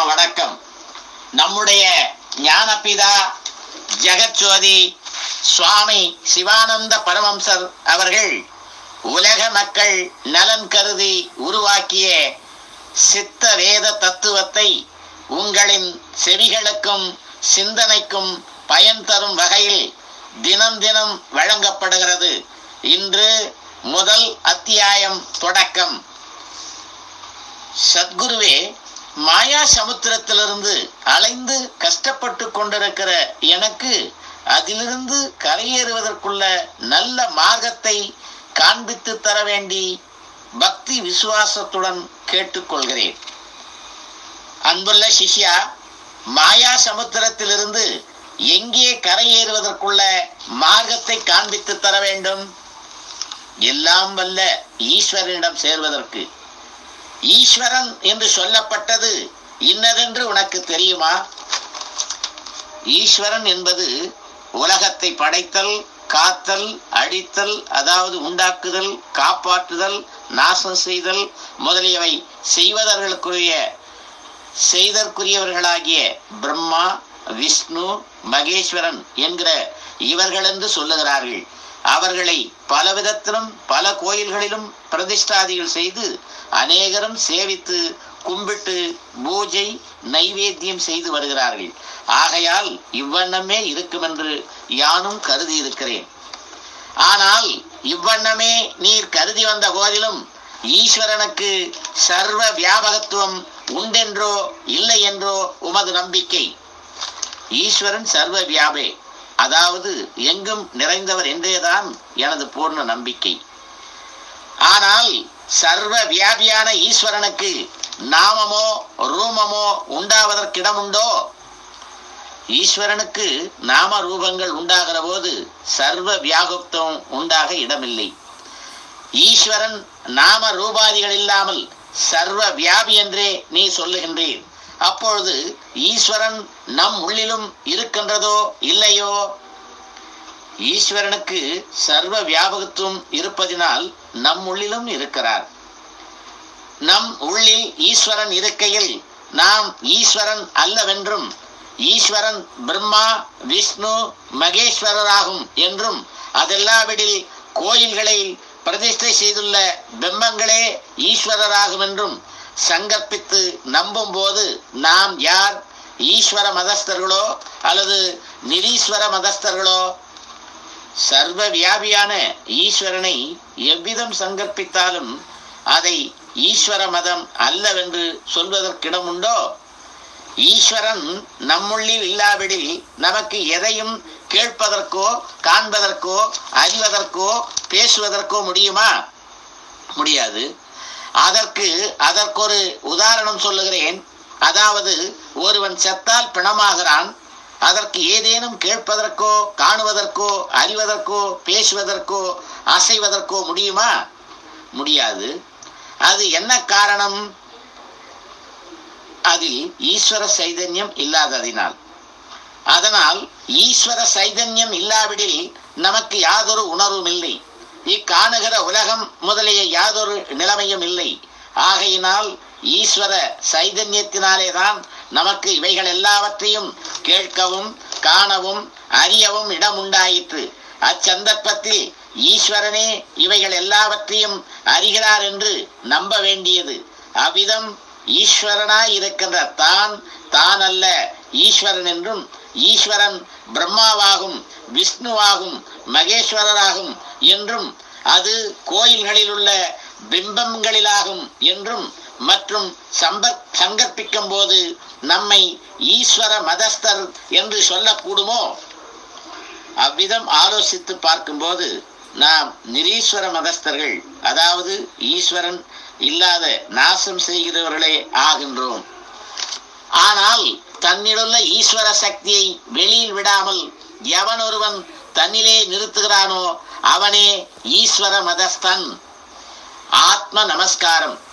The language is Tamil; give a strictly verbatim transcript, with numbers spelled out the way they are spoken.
நம்ம வணக்கம். நம்முடைய ஞானபிதா ஜெகஜோதி சுவாமி சிவானந்த பரமஹம்சர் அவர்கள் உலக மக்கள் நலன் கருதி உருவாக்கிய சித்த வேத தத்துவத்தை உங்களின் செவிகளுக்கும் சிந்தனைக்கும் பயன் தரும் வகையில் தினம் தினம் வழங்கப்படுகிறது. இன்று முதல் அத்தியாயம் தொடக்கம். சத்குருவே, மாயா சமுத்திரத்திலிருந்து அலைந்து கஷ்டப்பட்டு கொண்டிருக்கிற எனக்கு அதிலிருந்து கரையேறுவதற்குள்ள நல்ல மார்க்கத்தை காண்பித்து தர வேண்டி பக்தி விசுவாசத்துடன் கேட்டுக்கொள்கிறேன். அன்புள்ள சிஷ்யா, மாயா சமுத்திரத்திலிருந்து எங்கே கரையேறுவதற்குள்ள மார்க்கத்தை காண்பித்து தர வேண்டும்? எல்லாம் வல்ல ஈஸ்வரனிடம் சேர்வதற்கு. ஈஸ்வரன் என்று சொல்லப்பட்டது இன்னதென்று உனக்கு தெரியுமா? ஈஸ்வரன் என்பது உலகத்தை படைத்தல், காத்தல், அழித்தல், அதாவது உண்டாக்குதல், காப்பாற்றுதல், நாசம் செய்தல் முதலியவை செய்வதற்குரிய செய்தற்குரியவர்களாகிய பிரம்மா, விஷ்ணு, மகேஸ்வரன் என்கிற இவர்கள் என்று சொல்லுகிறார்கள். அவர்களை பல விதத்திலும் பல கோயில்களிலும் பிரதிஷ்டாதிகள் செய்து அநேகரும் சேவித்து கும்பிட்டு பூஜை நைவேத்தியம் செய்து வருகிறார்கள். ஆகையால் இவ்வண்ணமே இருக்கும் என்று யானும் கருதி இருக்கிறேன். ஆனால் இவ்வண்ணமே நீர் கருதி வந்த போதிலும் ஈஸ்வரனுக்கு சர்வ வியாபகத்துவம் உண்டென்றோ இல்லை என்றோ உமது நம்பிக்கை? ஈஸ்வரன் சர்வ வியாபே, அதாவது எங்கும் நிறைந்தவர் என்றேதான் எனது பூர்ண நம்பிக்கை. ஆனால் சர்வ வியாபியான ஈஸ்வரனுக்கு நாமமோ ரூபமோ உண்டாவதற்கிடமுண்டோ? ஈஸ்வரனுக்கு நாம ரூபங்கள் உண்டாகிற போது சர்வ வியாபத்துவம் உண்டாக இடமில்லை. ஈஸ்வரன் நாம ரூபாதிகள் இல்லாமல் சர்வ வியாபி என்றே நீ சொல்லுகின்றீர். அப்பொழுது ஈஸ்வரன் நம் உள்ளிலும் இருக்கின்றதோ இல்லையோ? ஈஸ்வரனுக்கு சர்வ வியாபகத்துவம் இருப்பதினால் நம் உள்ளிலும் இருக்கிறார். நம் உள்ளில் ஈஸ்வரன் இருக்கையில் நாம் ஈஸ்வரன் அல்லவென்றும் ஈஸ்வரன் பிரம்மா, விஷ்ணு, மகேஸ்வரராகும் என்றும் அதெல்லாவிடில் கோயில்களில் பிரதிஷ்டை செய்துள்ள பிம்பங்களே ஈஸ்வரராகும் என்றும் சங்கற்பித்து நம்பும் போது நாம் யார்? ஈஸ்வர மதஸ்தர்களோ அல்லது நிரீஸ்வர மதஸ்தர்களோ? சர்வ வியாபியான ஈஸ்வரனை எவ்விதம் சங்கற்பித்தாலும் அதை ஈஸ்வர மதம் அல்லவென்று சொல்வதற்கிடமுண்டோ? ஈஸ்வரன் நம்முள்ளில் இல்லாவிடில் நமக்கு எதையும் கேட்பதற்கோ காண்பதற்கோ அறிவதற்கோ பேசுவதற்கோ முடியுமா? முடியாது. அதற்கு அதற்கொரு உதாரணம் சொல்லுகிறேன். அதாவது ஒருவன் செத்தால் பிணமாகிறான். அதற்கு ஏதேனும் கேட்பதற்கோ காணுவதற்கோ அறிவதற்கோ பேசுவதற்கோ அசைவதற்கோ முடியுமா? முடியாது. அது என்ன காரணம்? அதில் ஈஸ்வர சைதன்யம் இல்லாததினால். அதனால் ஈஸ்வர சைதன்யம் இல்லாவிடில் நமக்கு யாதொரு உணர்வும் இல்லை. இக்காணுகிற உலகம் முதலிய யாதொரு நிலைமையும் இல்லை. ஆகையினால் ஈஸ்வர சைதன்யத்தினாலேதான் நமக்கு இவைகள் எல்லாவற்றையும் கேட்கவும் காணவும் அறியவும் இடம் உண்டாயிற்று. அச்சந்தர்ப்பத்தில் ஈஸ்வரனே இவைகள் எல்லாவற்றையும் அறிகிறார் என்று நம்ப வேண்டியது. அவ்விதம் ஈஸ்வரனாய் இருக்கின்ற தான் தான் அல்ல ஈஸ்வரன் என்றும், ஈஸ்வரன் பிரம்மாவாகும், விஷ்ணுவாகும், மகேஸ்வரராகும் என்றும், அது கோயில்களில் உள்ள பிம்பங்களிலாகும் என்றும் மற்றும் சம்பர் சங்கற்பிக்கும் போது நம்மை ஈஸ்வர மதஸ்தர் என்று சொல்லக்கூடுமோ? அவ்விதம் ஆலோசித்து பார்க்கும்போது நாம் நிரீஸ்வர மதஸ்தர்கள், அதாவது ஈஸ்வரன் இல்லாத நாசம் செய்கிறவர்களே ஆகின்றோம். ஆனால் தன்னிலுள்ள ஈஸ்வர சக்தியை வெளியில் விடாமல் எவன் ஒருவன் தன்னிலே நிறுத்துகிறானோ அவனே ஈஸ்வர மதஸ்தன். ஆத்ம நமஸ்காரம்.